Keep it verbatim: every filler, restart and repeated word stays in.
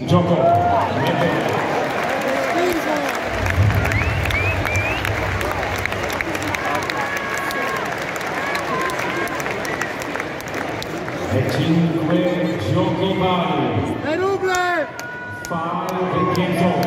Gioco. E cinque giochi vari. E ruble! Five begins on.